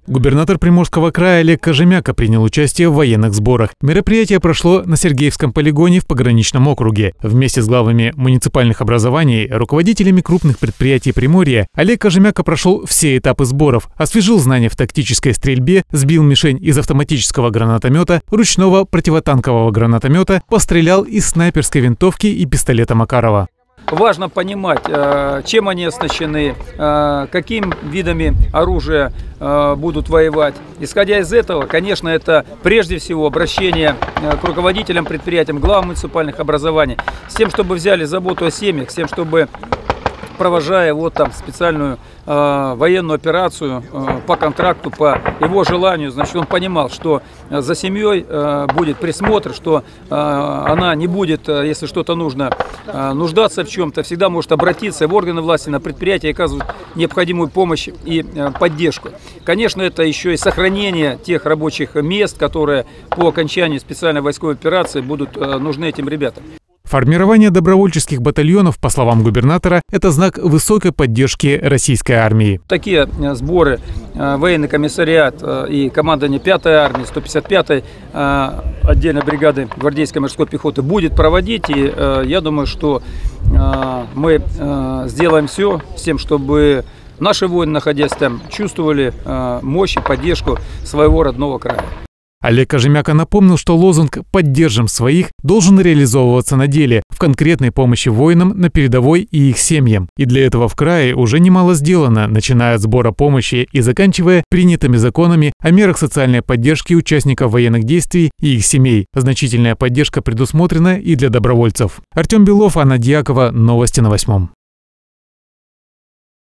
Губернатор Приморского края Олег Кожемяка принял участие в военных сборах. Мероприятие прошло на Сергеевском полигоне в пограничном округе. Вместе с главами муниципальных образований, руководителями крупных предприятий Приморья, Олег Кожемяка прошел все этапы сборов, освежил знания в тактической стрельбе, сбил мишень из автоматического гранатомета, ручного противотанкового гранатомета, пострелял из снайперской винтовки и пистолета Макарова. Важно понимать, чем они оснащены, какими видами оружия будут воевать. Исходя из этого, конечно, это прежде всего обращение к руководителям предприятий, главам муниципальных образований, с тем, чтобы взяли заботу о семьях, с тем, чтобы, провожая специальную военную операцию по контракту, по его желанию, значит, он понимал, что за семьей будет присмотр, что она не будет, если что-то нужно, нуждаться в чем-то, всегда может обратиться в органы власти, на предприятия и оказывать необходимую помощь и поддержку. Конечно, это еще и сохранение тех рабочих мест, которые по окончании специальной войсковой операции будут нужны этим ребятам. Формирование добровольческих батальонов, по словам губернатора, это знак высокой поддержки российской армии. Такие сборы военный комиссариат и командование 5-й армии, 155-й отдельной бригады гвардейской морской пехоты будет проводить. И я думаю, что мы сделаем все с тем, чтобы наши воины, находясь там, чувствовали мощь и поддержку своего родного края. Олег Кожемяка напомнил, что лозунг «Поддержим своих» должен реализовываться на деле, в конкретной помощи воинам на передовой и их семьям. И для этого в крае уже немало сделано, начиная от сбора помощи и заканчивая принятыми законами о мерах социальной поддержки участников военных действий и их семей. Значительная поддержка предусмотрена и для добровольцев. Артем Белов, Анна Дьякова. Новости на 8.